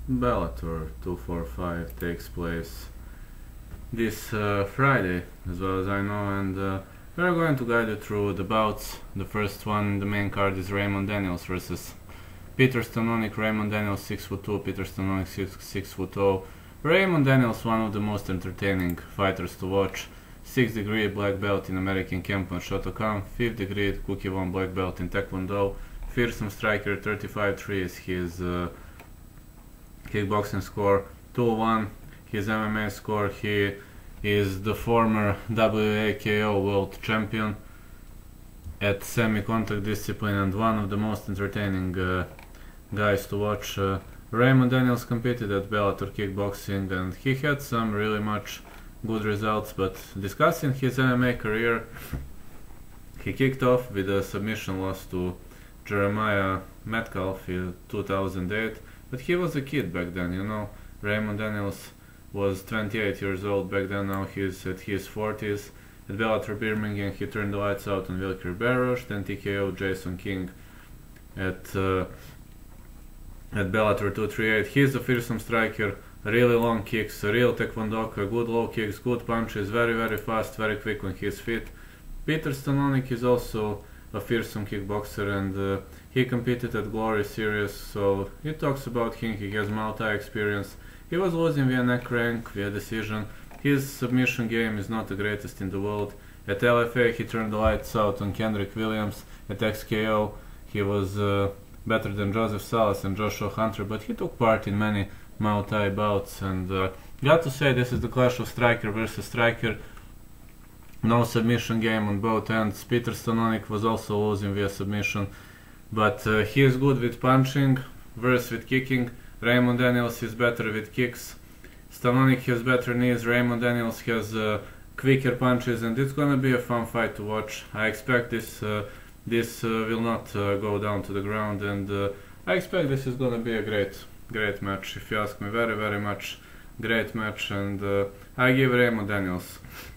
Bellator 245 takes place this Friday, as well as I know, and we're going to guide you through the bouts. The first one in the main card is Raymond Daniels versus Peter Stanonic. Raymond Daniels 6'2", Peter Stanonic 6'0". Raymond Daniels, one of the most entertaining fighters to watch. 6th degree black belt in American Kempo and Shotokan, 5th degree Kukkiwon black belt in Taekwondo, fearsome striker, 35-3 is his kickboxing score, 2-1 his MMA score. He is the former WAKO world champion at semi-contact discipline and one of the most entertaining guys to watch. Raymond Daniels competed at Bellator kickboxing and he had some really much good results, but discussing his MMA career, he kicked off with a submission loss to Jeremiah Metcalf in 2008, but he was a kid back then, you know. Raymond Daniels was 28 years old back then, now he's at his 40s. At Bellator Birmingham he turned the lights out on Wilkir Barrosh, then TKO Jason King at Bellator 238. He's a fearsome striker, really long kicks, a real taekwondoka, good low kicks, good punches, very fast, very quick on his feet. Peter Stanonic is also a fearsome kickboxer and he competed at Glory Series, so he talks about him, he has multi-experience. He was losing via neck rank, via decision. His submission game is not the greatest in the world. At LFA he turned the lights out on Kendrick Williams. At XKO he was better than Joseph Salas and Joshua Hunter, but he took part in many Muay bouts and got to say this is the clash of striker versus striker. No submission game on both ends. Peter Stanonic was also losing via submission, but he is good with punching, worse with kicking. Raymond Daniels is better with kicks. Stanonic has better knees, Raymond Daniels has quicker punches, and it's gonna be a fun fight to watch. I expect this will not go down to the ground, and I expect this is gonna be a great match, if you ask me. Very much great match, and I give Raymond Daniels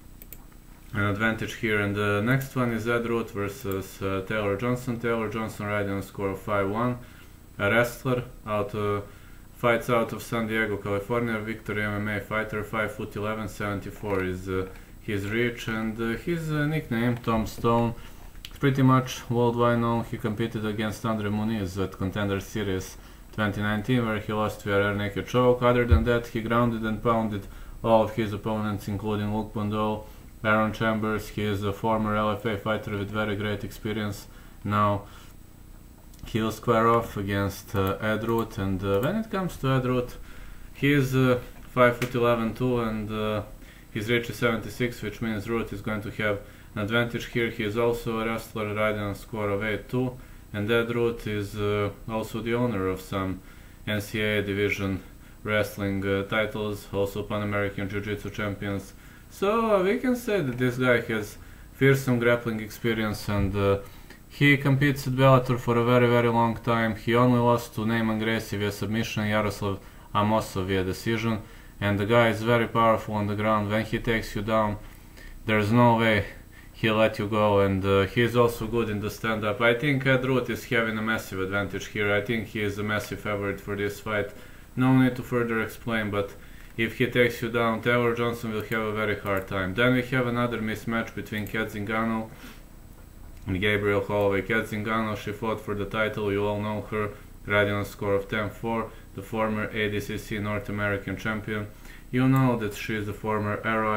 an advantage here. And the next one is Ed Root versus Taylor Johnson. Taylor Johnson riding a score of 5-1. A wrestler fights out of San Diego, California. Victory MMA fighter, 5'11", 74 is his reach, and his nickname Tom Stone. Pretty much worldwide known. He competed against Andre Muniz at Contender Series 2019, where he lost via rear naked choke. Other than that, he grounded and pounded all of his opponents, including Luke Bondol, Aaron Chambers. He is a former LFA fighter with very great experience. Now he'll square off against Ed Root, and when it comes to Ed Root, he is 5'11" too, and his reach is 76, which means Root is going to have an advantage here. He is also a wrestler riding a score of 8-2, and Ed Root is also the owner of some NCAA division wrestling titles, also Pan American Jiu-Jitsu champions. So we can say that this guy has fearsome grappling experience, and he competes at Bellator for a very long time. He only lost to Neyman Gracie via submission, Yaroslav Amosov via decision, and the guy is very powerful on the ground. When he takes you down, there's no way he'll let you go, and he is also good in the stand-up. I think Ed Root is having a massive advantage here. I think he is a massive favorite for this fight. No need to further explain, but if he takes you down, Taylor Johnson will have a very hard time. Then we have another mismatch between Kat Zingano and Gabriel Holloway. Kat Zingano, she fought for the title, you all know her, riding a score of 10-4, the former ADCC North American champion. You know that she is the former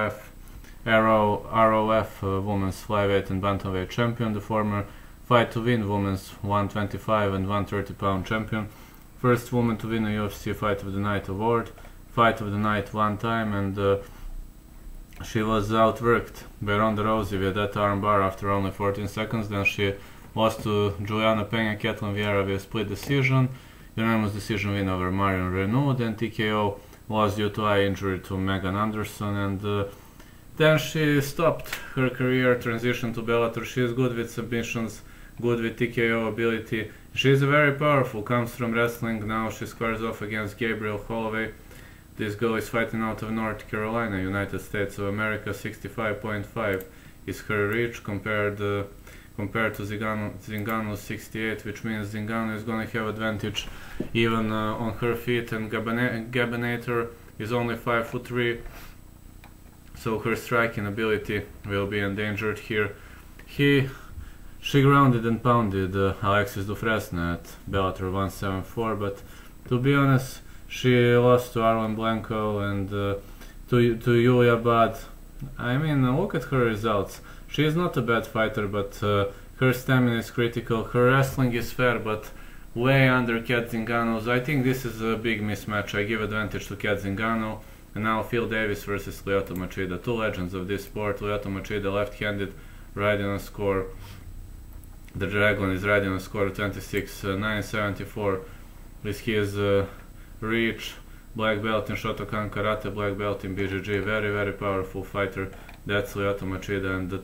ROF women's flyweight and bantamweight champion, the former Fight to Win women's 125 and 130 pound champion, first woman to win a UFC Fight of the Night award, Fight of the Night one time, and she was outworked by Ronda Rousey via that armbar after only 14 seconds. Then she lost to Juliana Pena, Ketlin Vieira via split decision, unanimous decision win over Marion Renaud. Then TKO lost due to eye injury to Megan Anderson, and then she stopped her career, transitioned to Bellator. She is good with submissions, good with TKO ability. She is very powerful, comes from wrestling. Now she squares off against Gabriel Holloway. This girl is fighting out of North Carolina, United States of America. 65.5 is her reach, compared compared to Zingano's 68, which means Zingano is gonna have advantage even on her feet, and Gabinator is only 5'3", so her striking ability will be endangered here. She grounded and pounded Alexis Dufresne at Bellator 174, but to be honest, she lost to Arlen Blanco and to Julia Budd. I mean, look at her results. She is not a bad fighter, but her stamina is critical. Her wrestling is fair, but way under Cat Zingano's. I think this is a big mismatch. I give advantage to Cat Zingano. And now Phil Davis versus Lyoto Machida, two legends of this sport. Lyoto Machida, left-handed, riding on score. The Dragon is riding on score 26-974 with his reach. Black belt in Shotokan Karate, black belt in BJJ. Very, very powerful fighter. That's Lyoto Machida, and the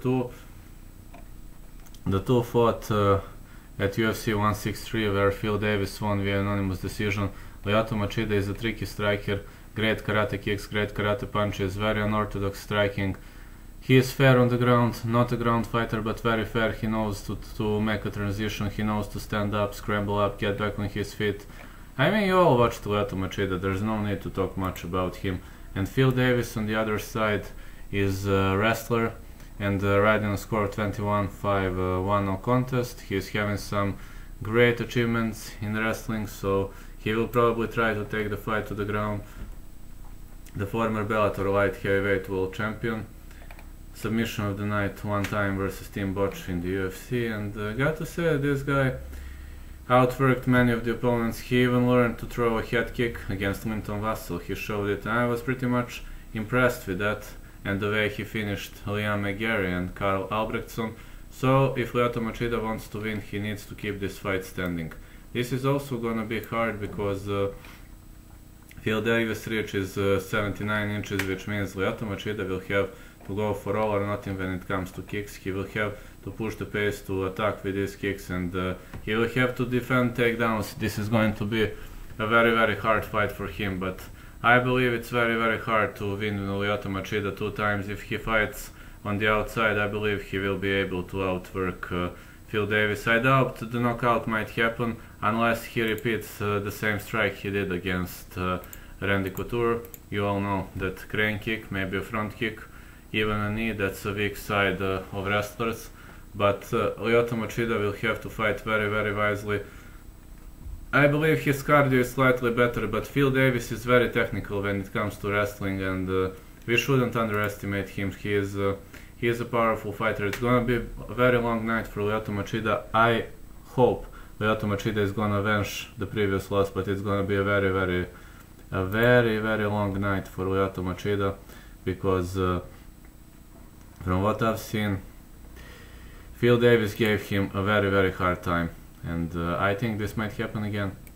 two fought at UFC 163, where Phil Davis won via unanimous decision. Lyoto Machida is a tricky striker. Great karate kicks, great karate punches, very unorthodox striking. He is fair on the ground, not a ground fighter, but very fair. He knows to make a transition, he knows to stand up, scramble up, get back on his feet. I mean, you all watched Lyoto Machida, there's no need to talk much about him. And Phil Davis on the other side is a wrestler, and riding on score 21-5, no contest. He is having some great achievements in wrestling, so he will probably try to take the fight to the ground. The former Bellator light heavyweight world champion. Submission of the night one time versus Tim Boetsch in the UFC, and got to say, this guy outworked many of the opponents. He even learned to throw a head kick against Linton Vassell. He showed it, and I was pretty much impressed with that and the way he finished Liam McGarry and Carl Albrechtson. So if Lyoto Machida wants to win, he needs to keep this fight standing. This is also gonna be hard because Phil Davis' reach is 79 inches, which means Lyoto Machida will have to go for all or nothing when it comes to kicks. He will have to push the pace to attack with his kicks, and he will have to defend takedowns. This is going to be a very, very hard fight for him, but I believe it's very, very hard to win Lyoto Machida two times. If he fights on the outside, I believe he will be able to outwork Phil Davis. I doubt the knockout might happen unless he repeats the same strike he did against Randy Couture. You all know that crane kick, maybe a front kick, even a knee, that's a weak side of wrestlers. But Lyoto Machida will have to fight very, very wisely. I believe his cardio is slightly better, but Phil Davis is very technical when it comes to wrestling, and we shouldn't underestimate him. He is a powerful fighter. It's gonna be a very long night for Lyoto Machida. I hope Lyoto Machida is gonna avenge the previous loss, but it's gonna be a very, very long night for Lyoto Machida, because from what I've seen, Phil Davis gave him a very, very hard time, and I think this might happen again.